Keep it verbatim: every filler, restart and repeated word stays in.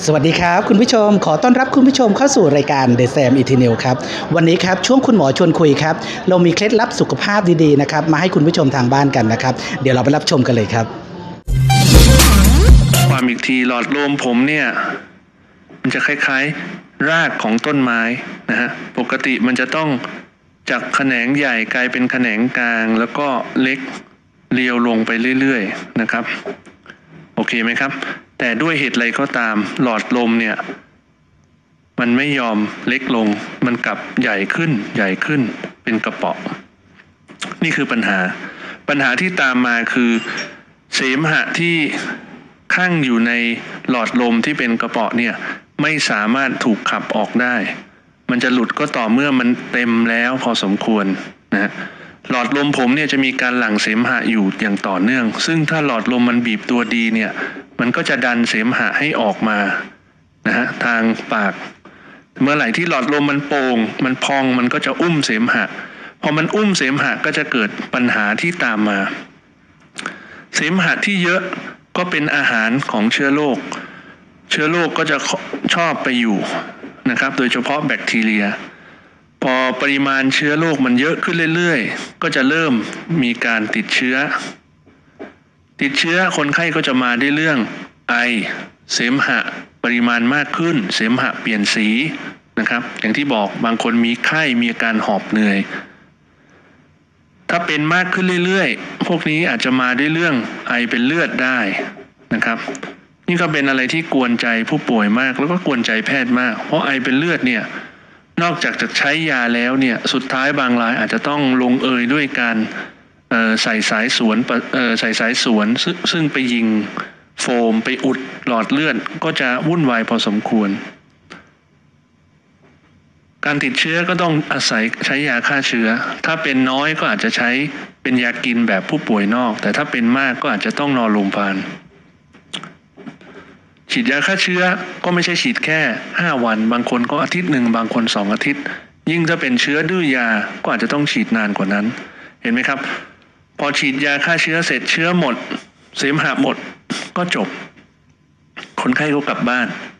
สวัสดีครับคุณผู้ชมขอต้อนรับคุณผู้ชมเข้าสู่รายการ The Sam Eternal ครับวันนี้ครับช่วงคุณหมอชวนคุยครับเรามีเคล็ดลับสุขภาพดีๆนะครับมาให้คุณผู้ชมทางบ้านกันนะครับเดี๋ยวเราไปรับชมกันเลยครับความอีกทีหลอดลมผมเนี่ยมันจะคล้ายๆรากของต้นไม้นะฮะปกติมันจะต้องจากแขนงใหญ่กลายเป็นแขนงกลางแล้วก็เล็กเรียวลงไปเรื่อยๆนะครับโอเคไหมครับแต่ด้วยเหตุอะไรก็ตามหลอดลมเนี่ยมันไม่ยอมเล็กลงมันกลับใหญ่ขึ้นใหญ่ขึ้นเป็นกระเป๋อนี่คือปัญหาปัญหาที่ตามมาคือเสมหะที่ข้างอยู่ในหลอดลมที่เป็นกระเป๋อเนี่ยไม่สามารถถูกขับออกได้มันจะหลุดก็ต่อเมื่อมันเต็มแล้วพอสมควรนะหลอดลมผมเนี่ยจะมีการหลั่งเสมหะอยู่อย่างต่อเนื่องซึ่งถ้าหลอดลมมันบีบตัวดีเนี่ยมันก็จะดันเสมหะให้ออกมานะฮะทางปากเมื่อไหร่ที่หลอดลมมันโป่งมันพองมันก็จะอุ้มเสมหะพอมันอุ้มเสมหะก็จะเกิดปัญหาที่ตามมาเสมหะที่เยอะก็เป็นอาหารของเชื้อโรคเชื้อโรคก็จะชอบไปอยู่นะครับโดยเฉพาะแบคทีเรียพอปริมาณเชื้อโรคมันเยอะขึ้นเรื่อยๆก็จะเริ่มมีการติดเชื้อติดเชื้อคนไข้ก็จะมาด้วยเรื่องไอเสมหะปริมาณมากขึ้นเสมหะเปลี่ยนสีนะครับอย่างที่บอกบางคนมีไข้มีอาการหอบเหนื่อยถ้าเป็นมากขึ้นเรื่อยๆพวกนี้อาจจะมาด้วยเรื่องไอเป็นเลือดได้นะครับนี่ก็เป็นอะไรที่กวนใจผู้ป่วยมากแล้วก็กวนใจแพทย์มากเพราะไอเป็นเลือดเนี่ยนอกจากจะใช้ยาแล้วเนี่ยสุดท้ายบางรายอาจจะต้องลงเอยด้วยการใส่สายสวนใส่สายสวนซึ่งไปยิงโฟมไปอุดหลอดเลือดก็จะวุ่นวายพอสมควรการติดเชื้อก็ต้องอาศัยใช้ยาฆ่าเชื้อถ้าเป็นน้อยก็อาจจะใช้เป็นยากินแบบผู้ป่วยนอกแต่ถ้าเป็นมากก็อาจจะต้องนอนโรงพยาบาลฉีดยาฆ่าเชื้อก็ไม่ใช่ฉีดแค่ห้าวันบางคนก็อาทิตย์หนึ่งบางคนสองอาทิตย์ยิ่งถ้าเป็นเชื้อดื้อยาก็อาจจะต้องฉีดนานกว่านั้นเห็นไหมครับพอฉีดยาฆ่าเชื้อเสร็จเชื้อหมดเสมหะหมดก็จบคนไข้ก็กลับบ้าน